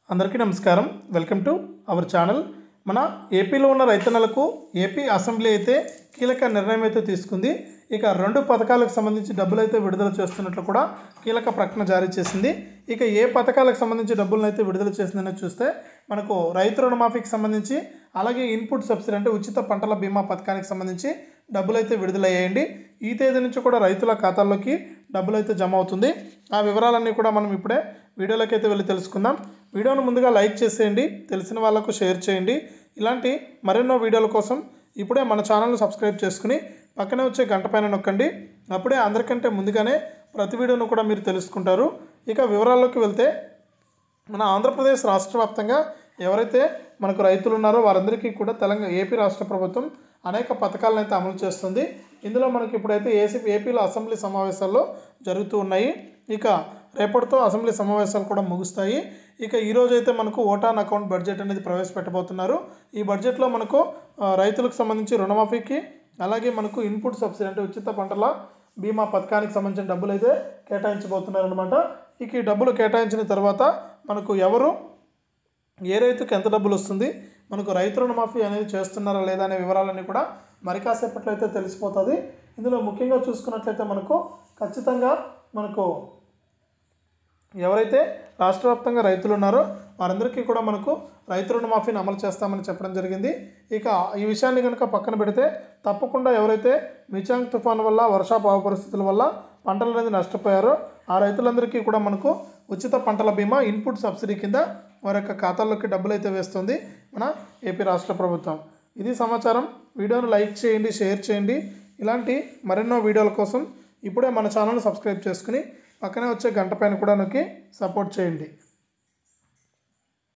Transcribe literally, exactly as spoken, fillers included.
అందరికీ నమస్కారం. Welcome to our channel. మన ఏపీలో ఉన్న రైతన్నలకు ఏపీ అసెంబ్లీ అయితే కీలక నిర్ణయం అయితే తీసుకుంది. ఇక రెండు పథకాలకు సంబంధించి డబ్బులు అయితే విడుదల చేస్తున్నట్లు కూడా కీలక ప్రకటన జారీ చేసింది. ఇక ఏ పథకాలకు సంబంధించి డబ్బులను అయితే విడుదల చేసిందని చూస్తే మనకు రైతు రుణమాఫీకి సంబంధించి, అలాగే ఇన్పుట్ సబ్సిడీ అంటే ఉచిత పంటల బీమా పథకానికి సంబంధించి డబ్బులు అయితే విడుదలయ్యాయండి. ఈ తేదీ నుంచి కూడా రైతుల ఖాతాల్లోకి డబ్బులు అయితే జమ అవుతుంది. ఆ వివరాలన్నీ కూడా మనం ఇప్పుడే వీడియోలోకి అయితే వెళ్ళి తెలుసుకుందాం. వీడియోను ముందుగా లైక్ చేసేయండి, తెలిసిన వాళ్ళకు షేర్ చేయండి. ఇలాంటి మరెన్నో వీడియోల కోసం ఇప్పుడే మన ఛానల్ను సబ్స్క్రైబ్ చేసుకుని పక్కనే వచ్చే గంట పైన నొక్కండి. అప్పుడే అందరికంటే ముందుగానే ప్రతి వీడియోను కూడా మీరు తెలుసుకుంటారు. ఇక వివరాల్లోకి వెళ్తే, మన ఆంధ్రప్రదేశ్ రాష్ట్ర వ్యాప్తంగా ఎవరైతే మనకు రైతులు ఉన్నారో వారందరికీ కూడా తెలంగాణ ఏపీ రాష్ట్ర ప్రభుత్వం అనేక పథకాలను అయితే అమలు చేస్తుంది. ఇందులో మనకి ఇప్పుడైతే ఏసీ ఏపీలో అసెంబ్లీ సమావేశాల్లో జరుగుతూ ఉన్నాయి. ఇక రేపటితో అసెంబ్లీ సమావేశాలు కూడా ముగుస్తాయి. ఇక ఈరోజు అయితే మనకు ఓటాన్ అకౌంట్ బడ్జెట్ అనేది ప్రవేశపెట్టబోతున్నారు. ఈ బడ్జెట్లో మనకు రైతులకు సంబంధించి రుణమాఫీకి, అలాగే మనకు ఇన్పుట్ సబ్సిడీ అంటే ఉచిత పంటల బీమా పథకానికి సంబంధించిన డబ్బులు అయితే కేటాయించబోతున్నారు అనమాట. ఇక ఈ డబ్బులు కేటాయించిన తర్వాత మనకు ఎవరు ఏ రైతుకి ఎంత డబ్బులు వస్తుంది, మనకు రైతు రుణమాఫీ అనేది చేస్తున్నారా లేదా అనే వివరాలన్నీ కూడా మరి కాసేపట్లో అయితే తెలిసిపోతుంది. ఇందులో ముఖ్యంగా చూసుకున్నట్లయితే మనకు ఖచ్చితంగా మనకు ఎవరైతే రాష్ట్ర వ్యాప్తంగా రైతులు ఉన్నారో వారందరికీ కూడా మనకు రైతు రుణమాఫీని అమలు చేస్తామని చెప్పడం జరిగింది. ఇక ఈ విషయాన్ని కనుక పక్కన పెడితే, తప్పకుండా ఎవరైతే మిచాంగ్ తుఫాను వల్ల, వర్షాభావ పరిస్థితుల వల్ల పంటలు అనేది నష్టపోయారో ఆ రైతులందరికీ కూడా మనకు ఉచిత పంటల బీమా ఇన్పుట్ సబ్సిడీ కింద వారి యొక్క ఖాతాల్లోకి డబ్బులు అయితే వేస్తుంది మన ఏపీ రాష్ట్ర ప్రభుత్వం. ఇది సమాచారం. వీడియోను లైక్ చేయండి, షేర్ చేయండి. ఇలాంటి మరెన్నో వీడియోల కోసం ఇప్పుడే మన ఛానల్ని సబ్స్క్రైబ్ చేసుకుని పక్కనే వచ్చే గంట పైన కూడా నొక్కి సపోర్ట్ చేయండి.